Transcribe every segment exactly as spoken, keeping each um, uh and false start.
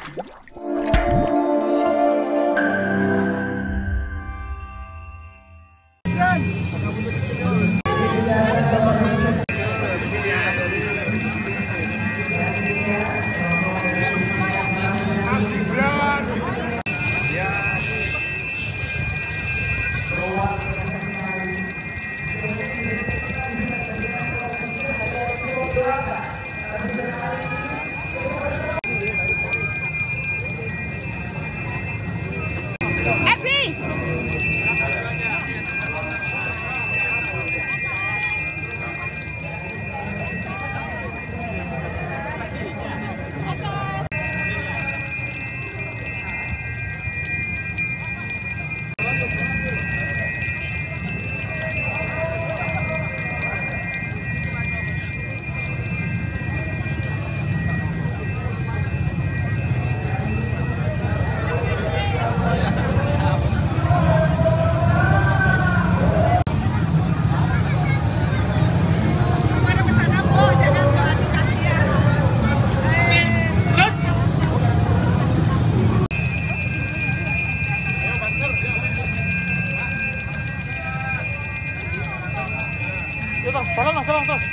Tolong mas, tolong, tolong.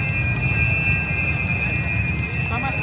Selamat.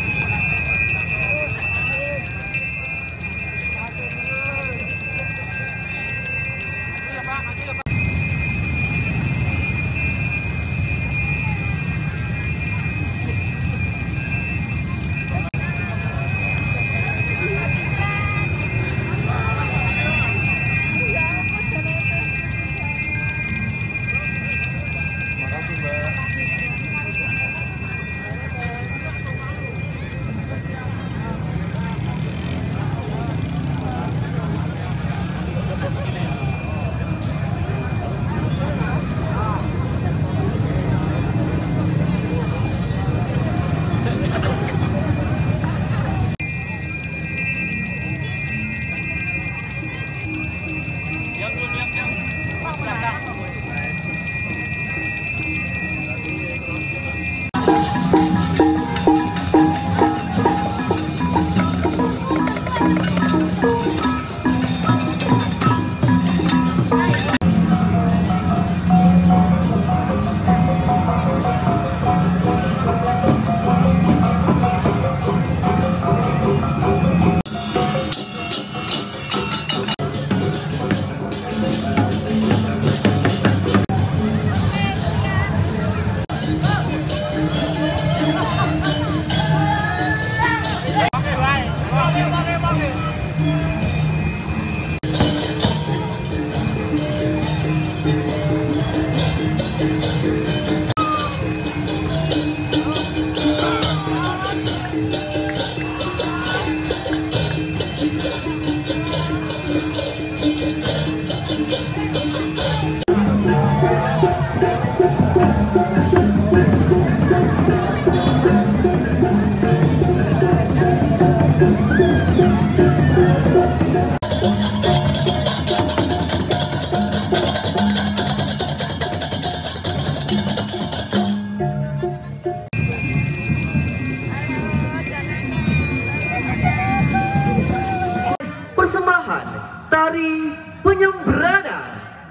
Persembahan tari penyembrana.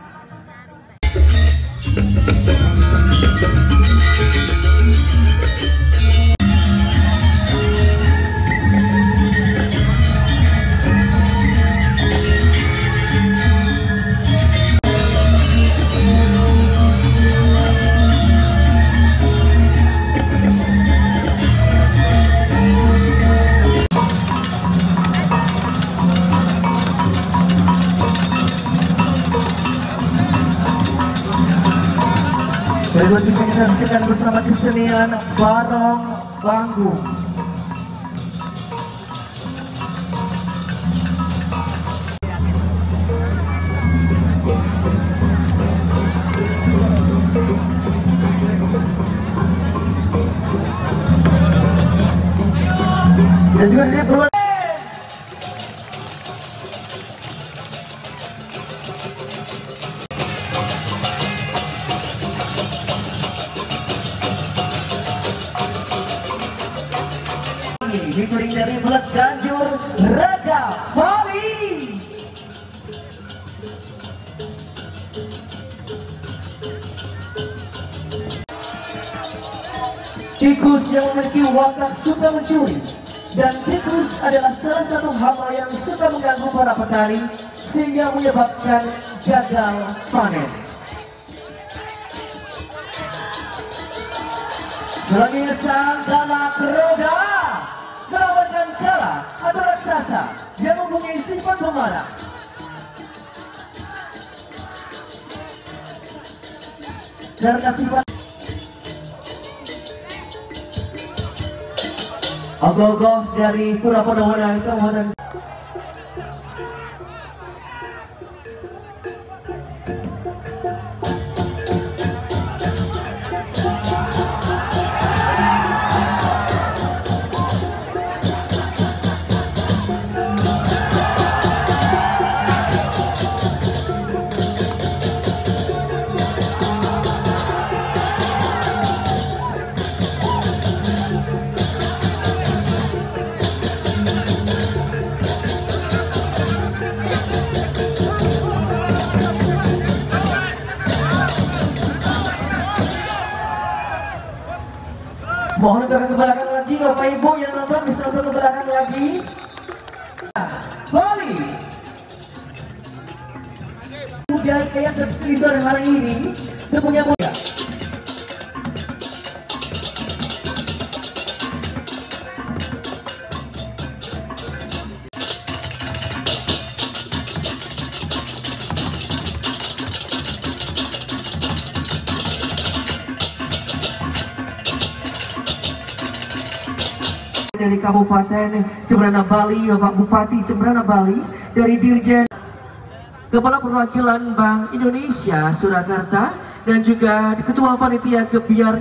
Berikut bisa kita saksikan bersama kesenian Barong Panggung. Dan juga dia buat featuring dari Bulat Ganjur Raga Bali. Tikus yang memiliki watak suka mencuri, dan tikus adalah salah satu hama yang suka mengganggu para petani sehingga menyebabkan gagal panen. Selanjutnya sang galak roda melawankan kala atau raksasa yang mempunyai sifat pemarah. Karena sifat ogoh-ogoh dari Pura Podowonan Kabupaten. Mohon agak ke belakang lagi, Bapak Ibu yang nonton bisa untuk ke belakang lagi. Bali. Kemudian kayak di sore hari ini, dia punya muda. Dari Kabupaten Jemberana Bali, Bapak Bupati Jemberana Bali, dari Dirjen Kepala Perwakilan Bank Indonesia Surakarta, dan juga Ketua Panitia Gebiar